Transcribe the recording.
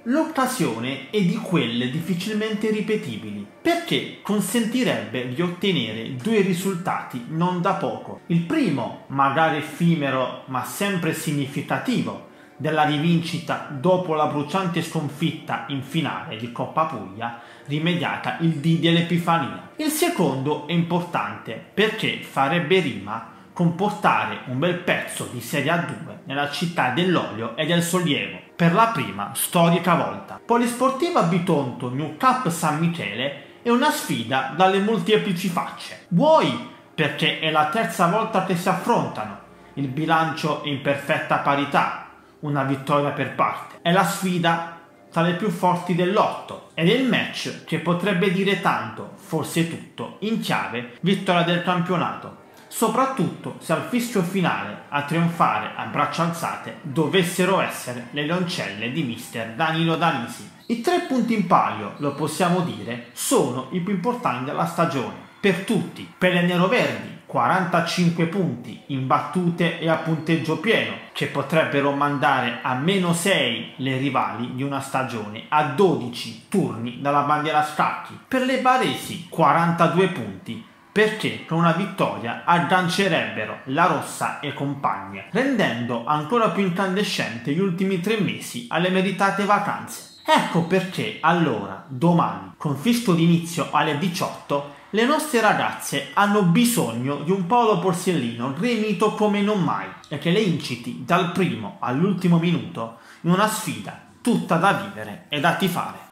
L'occasione è di quelle difficilmente ripetibili, perché consentirebbe di ottenere due risultati non da poco. Il primo, magari effimero ma sempre significativo, della rivincita dopo la bruciante sconfitta in finale di Coppa Puglia rimediata il dì dell'Epifania. Il secondo è importante perché farebbe rima con portare un bel pezzo di Serie A2 nella città dell'olio e del sollievo per la prima storica volta. Polisportiva Bitonto New Cup San Michele è una sfida dalle molteplici facce. Vuoi perché è la terza volta che si affrontano, il bilancio è in perfetta parità, una vittoria per parte. È la sfida tra le più forti dell'otto ed è il match che potrebbe dire tanto, forse tutto, in chiave vittoria del campionato, soprattutto se al fischio finale a trionfare a braccia alzate dovessero essere le leoncelle di mister Danilo Danisi. I 3 punti in palio, lo possiamo dire, sono i più importanti della stagione per tutti. Per le neroverdi 45 punti in battute e a punteggio pieno, che potrebbero mandare a -6 le rivali di una stagione a 12 turni dalla bandiera a scacchi. Per le baresi 42 punti, perché con una vittoria aggancerebbero la rossa e compagne, rendendo ancora più incandescente gli ultimi 3 mesi alle meritate vacanze. Ecco perché allora domani, con fischio d'inizio alle 18, le nostre ragazze hanno bisogno di un Paolo Borsellino gremito come non mai e che le inciti dal primo all'ultimo minuto in una sfida tutta da vivere e da tifare.